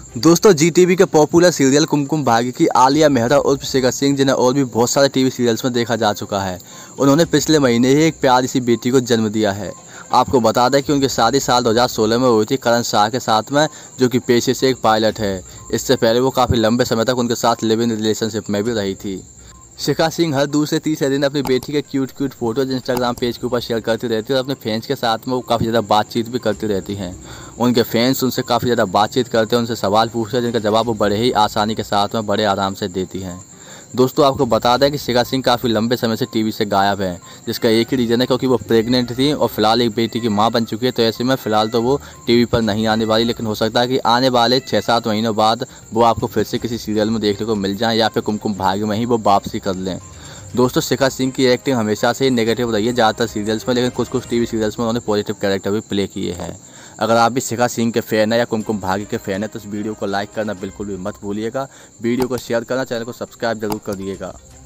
दोस्तों Zee TV के popular serial Kumkum Bhagya की आलिया मेहरा उर्फ शिखा सिंह, जिन्हें और भी बहुत सारे टीवी सीरियल्स में देखा जा चुका है, उन्होंने पिछले महीने ही एक प्यारी सी बेटी को जन्म दिया है। आपको बता दें कि उनकी शादी साल 2016 में हुई थी करण शाह के साथ में, जो कि पेशे से एक पायलट है। इससे पहले वो काफ़ी लंबे समय तक उनके साथ लिव इन रिलेशनशिप में भी रही थी। शिखा सिंह हर दूसरे तीसरे दिन अपनी बेटी के क्यूट फोटोज इंस्टाग्राम पेज के ऊपर शेयर करती रहती है और अपने फैंस के साथ में वो काफ़ी ज़्यादा बातचीत भी करती रहती हैं। उनके फैंस उनसे काफ़ी ज़्यादा बातचीत करते हैं, उनसे सवाल पूछते हैं, जिनका जवाब वो बड़े ही आसानी के साथ में बड़े आराम से देती हैं। दोस्तों आपको बता दें कि शिखा सिंह काफ़ी लंबे समय से टीवी से गायब हैं, जिसका एक ही रीज़न है क्योंकि वो प्रेग्नेंट थी और फिलहाल एक बेटी की माँ बन चुकी है। तो ऐसे में फ़िलहाल तो वो टीवी पर नहीं आने वाली, लेकिन हो सकता है कि आने वाले 6-7 महीनों बाद वो आपको फिर से किसी सीरियल में देखने को मिल जाएँ या फिर कुमकुम भाग्य में ही वो वापसी कर लें। दोस्तों शिखा सिंह की एक्टिंग हमेशा से ही नेगेटिव रही है ज़्यादातर सीरियल्स में, लेकिन कुछ टीवी सीरियल्स में उन्होंने पॉजिटिव कैरेक्टर भी प्ले किए हैं। अगर आप भी शिखा सिंह के फ़ैन है या कुमकुम भाग्य के फ़ैन है तो इस वीडियो को लाइक करना बिल्कुल भी मत भूलिएगा। वीडियो को शेयर करना, चैनल को सब्सक्राइब जरूर कर दिएगा।